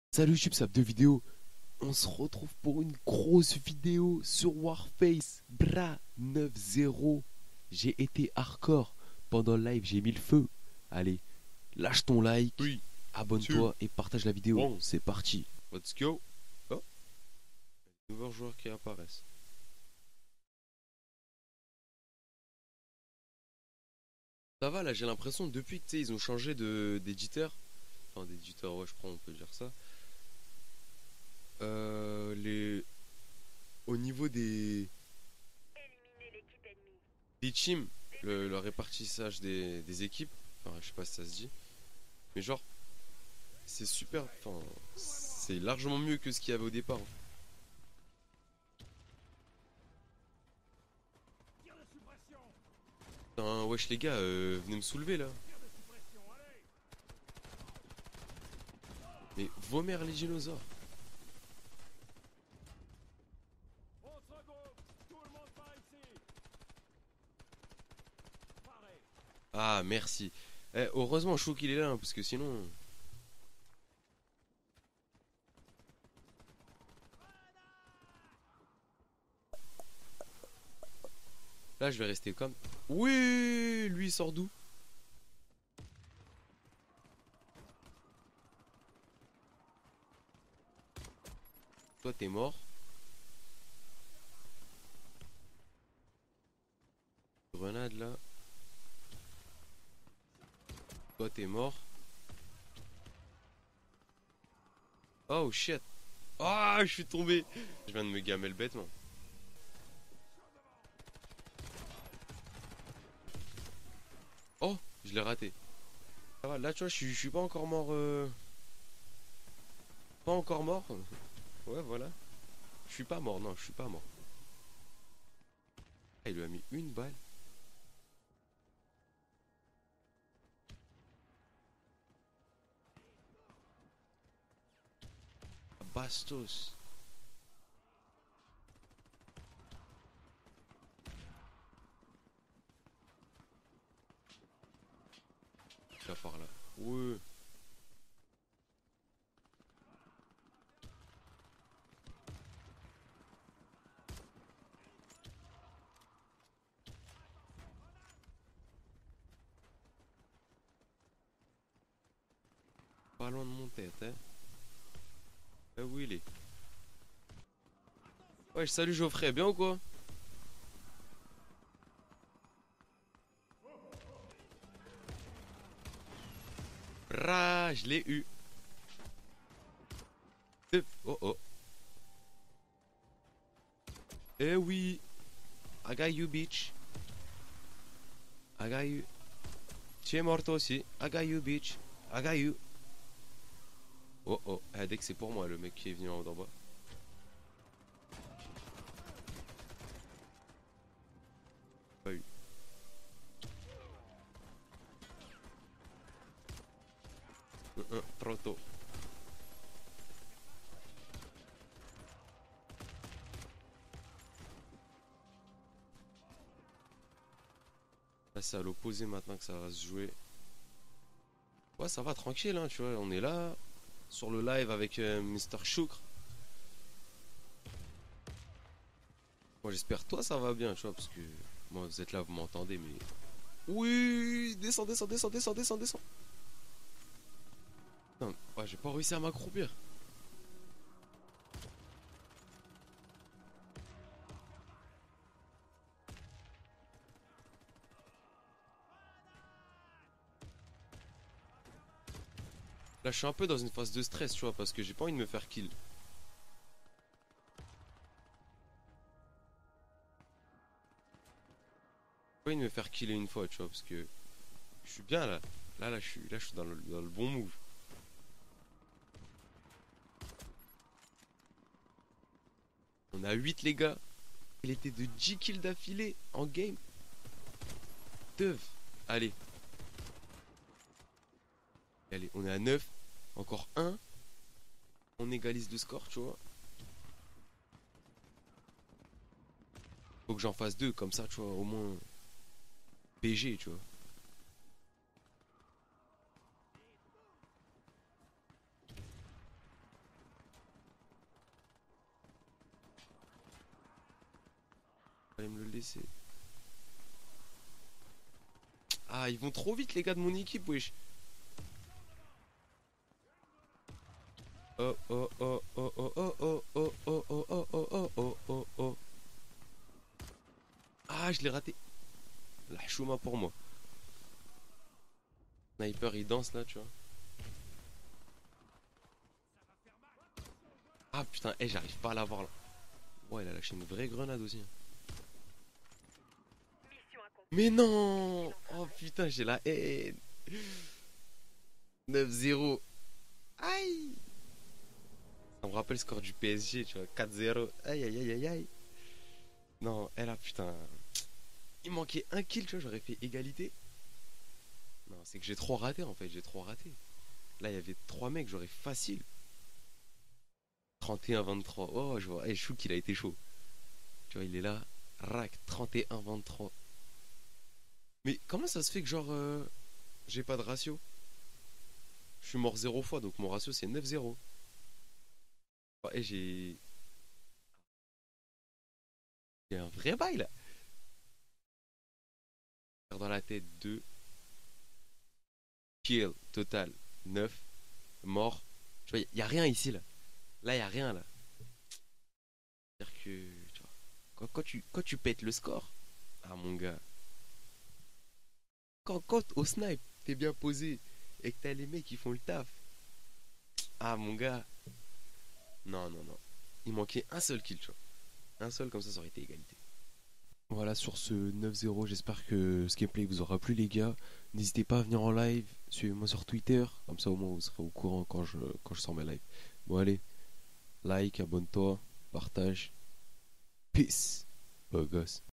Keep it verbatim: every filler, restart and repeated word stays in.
Salut Chipsap de vidéo, on se retrouve pour une grosse vidéo sur Warface, bra neuf zéro. J'ai été hardcore, pendant le live j'ai mis le feu. Allez, lâche ton like, Oui, two, abonne-toi et partage la vidéo, one, c'est parti. let's go. Oh, nouveaux joueurs qui apparaissent. Ça va là, j'ai l'impression depuis que tu sais, ils ont changé de d'éditeur. Enfin d'éditeur, ouais je crois on peut dire ça. Euh, les... Au niveau des, des teams, le, le répartissage des, des équipes, enfin je sais pas si ça se dit, mais genre c'est super, enfin c'est largement mieux que ce qu'il y avait au départ, hein. Putain, wesh les gars, euh, venez me soulever là. Mais vomère les dinosaures. Ah merci. Eh, heureusement Chou qu'il est là, hein, parce que sinon... Là je vais rester comme... Oui, lui il sort d'où? Toi t'es mort. Grenade là. Toi t'es mort. Oh shit. Ah, je suis tombé. Je viens de me gamelle bêtement. Oh, je l'ai raté. Ça va, là tu vois, je suis, je suis pas encore mort. euh, Pas encore mort. Ouais, voilà. Je suis pas mort, non, je suis pas mort. Ah, il lui a mis une balle. Bastos. Là par là. Ouais. Pas loin de mon tête, hein. Eh oui, il est. Ouais, salut Geoffrey, bien ou quoi? Rah, je l'ai eu. Euh, Oh oh. Eh oui. I got you, bitch. I got you. Tu es mort toi aussi. I got you, bitch. I got you. Oh oh. Eh, dès que c'est pour moi, le mec qui est venu en haut d'en bas. Pas eu. Hum, hum, trop tôt. Là, c'est à l'opposé maintenant que ça va se jouer. Ouais, ça va tranquille, hein, tu vois. On est là, sur le live avec euh, Mister Choukre. Moi, j'espère toi ça va bien, tu vois, parce que moi, vous êtes là, vous m'entendez, mais. Oui, descends, descends, descends, descends, descends, descends. Non, ouais, j'ai pas réussi à m'accroupir. Là, je suis un peu dans une phase de stress, tu vois, parce que j'ai pas envie de me faire kill. J'ai pas envie de me faire killer une fois, tu vois, parce que je suis bien là. Là, là, je suis, là, je suis dans le, dans le bon move. On a huit les gars. Il était de dix kills d'affilée en game. Teuf. Allez. Allez, on est à neuf. Encore un. On égalise le score, tu vois. Faut que j'en fasse deux, comme ça, tu vois, au moins. P G, tu vois. Fallait me le laisser. Ah, ils vont trop vite les gars de mon équipe, wesh. Oh oh oh oh oh oh oh oh oh oh oh oh oh oh oh oh. Ah, je l'ai raté. La chouma pour moi. Sniper il danse là, tu vois. Ah putain, eh, j'arrive pas à l'avoir là. Ouais, il a lâché une vraie grenade aussi. Mais non. Oh putain, j'ai la haine. neuf zéro. Aïe. Ça me rappelle le score du P S G, tu vois. quatre zéro. Aïe aïe aïe aïe aïe. Non, elle a putain. Il manquait un kill, tu vois, j'aurais fait égalité. Non, c'est que j'ai trop raté en fait, j'ai trop raté. Là, il y avait trois mecs, j'aurais facile. trente et un vingt-trois. Oh, je vois. Eh, Chou qu'il a été chaud. Tu vois, il est là. Rack, trente et un vingt-trois. Mais comment ça se fait que genre euh, j'ai pas de ratio? Je suis mort zéro fois, donc mon ratio c'est neuf zéro. Ouais, j'ai... J'ai un vrai bail là. Dans la tête deux. Kill total neuf. Mort. Tu vois, y a rien ici là. Là, y a rien là. C'est-à-dire que, tu vois, quand, quand tu, quand tu pètes le score, ah mon gars, quand, quand au snipe, t'es bien posé et que t'as les mecs qui font le taf, ah mon gars, non, non, non. Il manquait un seul kill, tu vois. Un seul, comme ça, ça aurait été égalité. Voilà, sur ce neuf zéro, j'espère que ce gameplay vous aura plu, les gars. N'hésitez pas à venir en live, suivez-moi sur Twitter, comme ça au moins vous serez au courant quand je, quand je sors mes lives. Bon, allez, like, abonne-toi, partage. Peace, beau gosse.